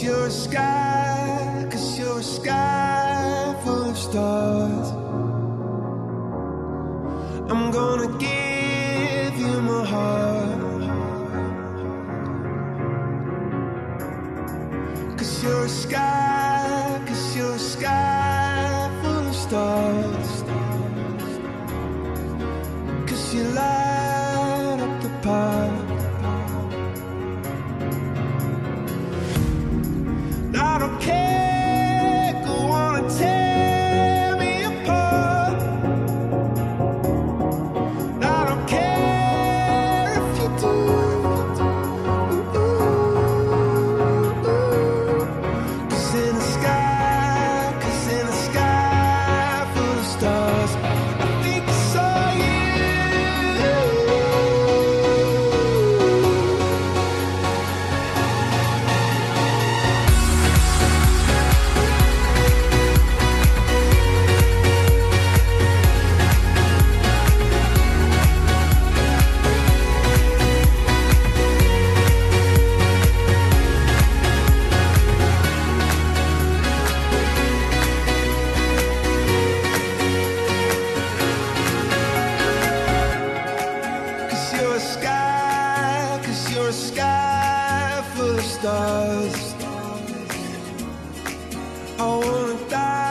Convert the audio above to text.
you're a sky, 'cause you're a sky full of stars. I'm gonna give you my heart, 'cause you're a sky, 'cause you're a sky full of stars. 'Cause you light up the park. I don't care, go on and tear me apart. I don't care if you do. Cause in the sky, 'cause in the sky full of stars, I think I saw you. You're a sky, 'cause you're a sky full of stars. I wanna die